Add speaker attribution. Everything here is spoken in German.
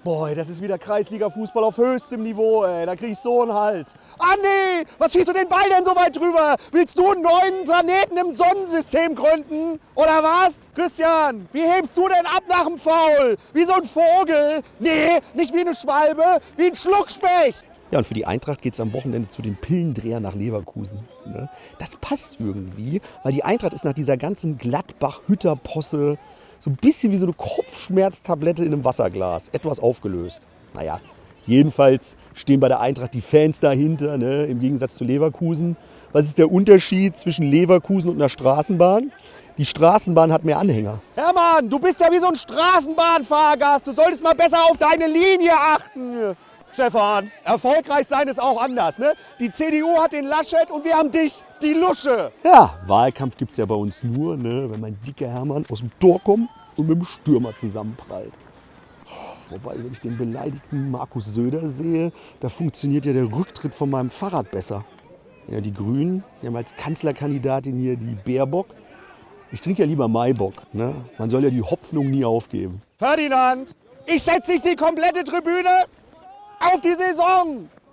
Speaker 1: Boah, das ist wieder Kreisliga-Fußball auf höchstem Niveau, ey. Da krieg ich so einen Hals. Ah nee, was schießt du den Ball denn so weit drüber? Willst du einen neuen Planeten im Sonnensystem gründen? Oder was? Christian, wie hebst du denn ab nach dem Foul? Wie so ein Vogel? Nee, nicht wie eine Schwalbe, wie ein Schluckspecht. Ja, und für die Eintracht geht es am Wochenende zu den Pillendreher nach Leverkusen. Ne? Das passt irgendwie, weil die Eintracht ist nach dieser ganzen Gladbach-Hütter-Posse so ein bisschen wie so eine Kopfschmerztablette in einem Wasserglas, etwas aufgelöst. Naja, jedenfalls stehen bei der Eintracht die Fans dahinter, ne? Im Gegensatz zu Leverkusen. Was ist der Unterschied zwischen Leverkusen und einer Straßenbahn? Die Straßenbahn hat mehr Anhänger. Hermann, du bist ja wie so ein Straßenbahnfahrgast. Du solltest mal besser auf deine Linie achten. Stefan, erfolgreich sein ist auch anders. Ne? Die CDU hat den Laschet und wir haben dich, die Lusche. Ja, Wahlkampf gibt es ja bei uns nur, ne, wenn mein dicker Hermann aus dem Tor kommt und mit dem Stürmer zusammenprallt. Wobei, wenn ich den beleidigten Markus Söder sehe, da funktioniert ja der Rücktritt von meinem Fahrrad besser. Ja, die Grünen, die haben als Kanzlerkandidatin hier die Baerbock. Ich trinke ja lieber Maibock. Ne? Man soll ja die Hoffnung nie aufgeben. Ferdinand, ich setze dich die komplette Tribüne auf die Saison!